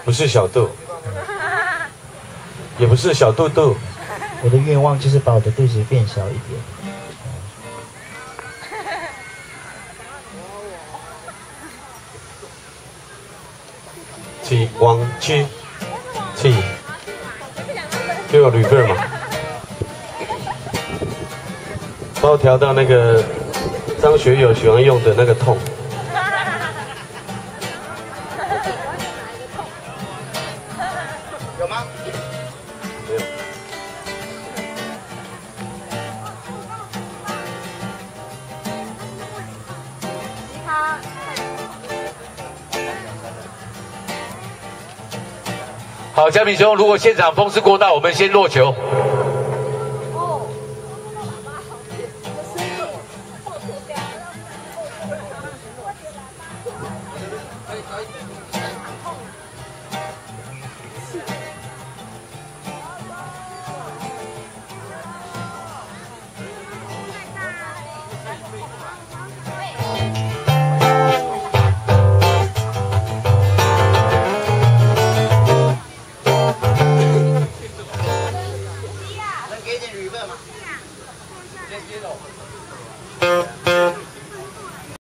不是小肚，也不是小肚肚。 我的愿望就是把我的肚子变小一点。 起往去，起，就有铝份嘛，帮我调到那个张学友喜欢用的那个痛。 有吗？ 没有。 好，嘉敏兄，如果现场风势过大，我们先落球。